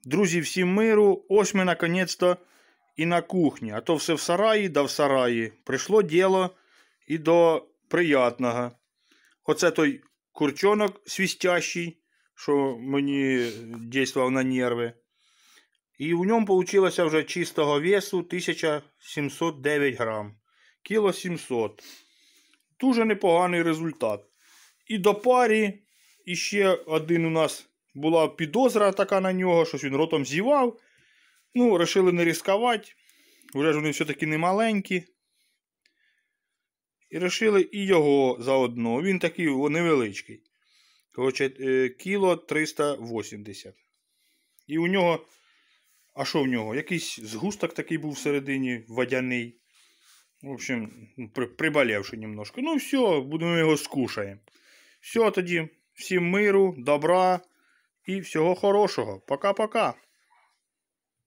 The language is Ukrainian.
Друзі, всім миру. Ось ми наконець-то і на кухні. А то все в сараї, да в сараї. Прийшло діло і до приятного. Оце той курчонок свистящий, що мені дійствував на нерви. І в ньому вийшло вже чистого весу 1709 грам. Кіло 700. Дуже непоганий результат. І до парі, і ще один у нас була підозра така на нього, щось він ротом зівав. Ну, вирішили не ризикувати. Вже ж вони все-таки не маленькі. І вирішили і його заодно. Він такий невеличкий. Коротше, кіло 380. І у нього, а що в нього? Якийсь згусток такий був всередині, водяний. В общем, приболівши немножко. Ну все, будемо його скушаємо. Все тоді, всім миру, добра і всього хорошого. Пока-пока.